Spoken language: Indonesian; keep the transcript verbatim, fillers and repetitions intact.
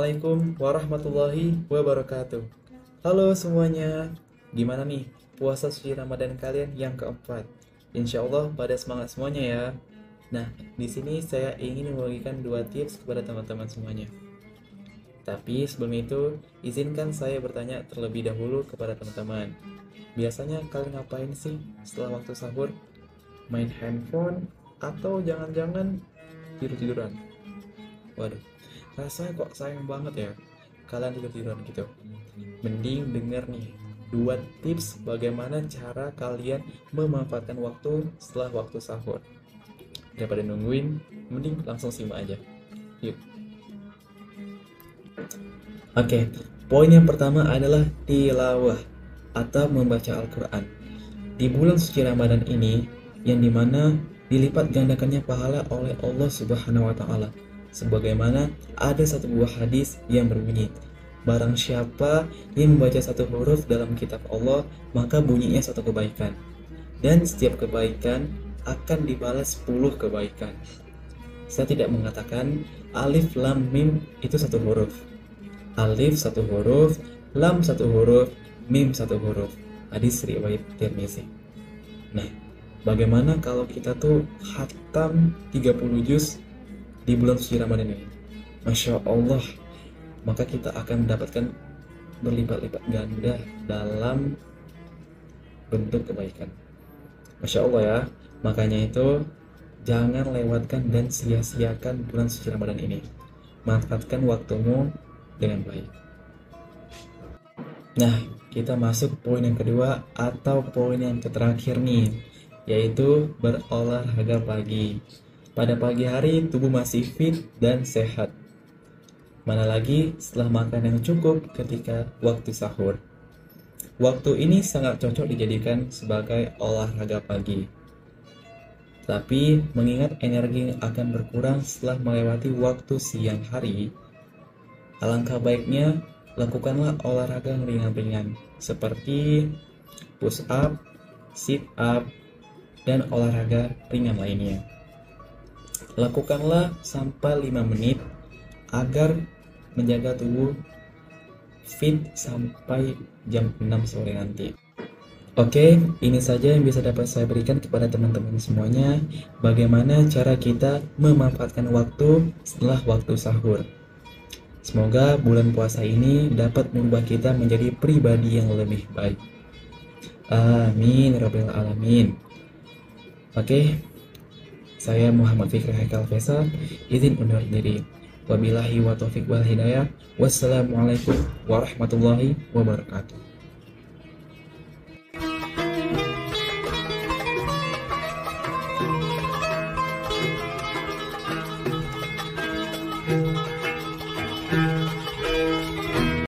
Assalamualaikum warahmatullahi wabarakatuh. Halo semuanya, gimana nih puasa suci Ramadan kalian yang keempat? Insya Allah pada semangat semuanya ya. Nah, di sini saya ingin membagikan dua tips kepada teman-teman semuanya. Tapi sebelum itu, izinkan saya bertanya terlebih dahulu kepada teman-teman. Biasanya kalian ngapain sih setelah waktu sahur? Main handphone atau jangan-jangan tidur-tiduran? Waduh, rasanya kok sayang banget ya kalian tidur-tiduran gitu. Mending denger nih dua tips bagaimana cara kalian memanfaatkan waktu setelah waktu sahur. Daripada nungguin, mending langsung simak aja. Yuk. Oke, poin yang pertama adalah tilawah atau membaca Al-Quran. Di bulan suci Ramadan ini, yang dimana dilipat gandakannya pahala oleh Allah Subhanahu wa Ta'ala. Sebagaimana ada satu buah hadis yang berbunyi, barang siapa yang membaca satu huruf dalam kitab Allah, maka bunyinya satu kebaikan, dan setiap kebaikan akan dibalas sepuluh kebaikan. Saya tidak mengatakan alif lam mim itu satu huruf. Alif satu huruf, lam satu huruf, mim satu huruf. Hadis riwayat Tirmizi. Nah, bagaimana kalau kita tuh khatam tiga puluh juz di bulan suci Ramadan ini? Masya Allah, maka kita akan mendapatkan berlipat-lipat ganda dalam bentuk kebaikan. Masya Allah ya, makanya itu jangan lewatkan dan sia-siakan bulan suci Ramadan ini. Manfaatkan waktumu dengan baik. Nah, kita masuk poin yang kedua atau poin yang terakhir nih, yaitu berolahraga pagi. Pada pagi hari tubuh masih fit dan sehat. Mana lagi setelah makan yang cukup ketika waktu sahur. Waktu ini sangat cocok dijadikan sebagai olahraga pagi. Tapi mengingat energi akan berkurang setelah melewati waktu siang hari, alangkah baiknya lakukanlah olahraga yang ringan-ringan seperti push up, sit up, dan olahraga ringan lainnya. Lakukanlah sampai lima menit agar menjaga tubuh fit sampai jam enam sore nanti. Oke, ini saja yang bisa dapat saya berikan kepada teman-teman semuanya, bagaimana cara kita memanfaatkan waktu setelah waktu sahur. Semoga bulan puasa ini dapat membuat kita menjadi pribadi yang lebih baik. Amin rabbil alamin. Oke, saya Muhammad Fikri Haikal Faisal, izin undur diri. Wabillahi wa taufiq wal hidayah. Wassalamualaikum warahmatullahi wabarakatuh.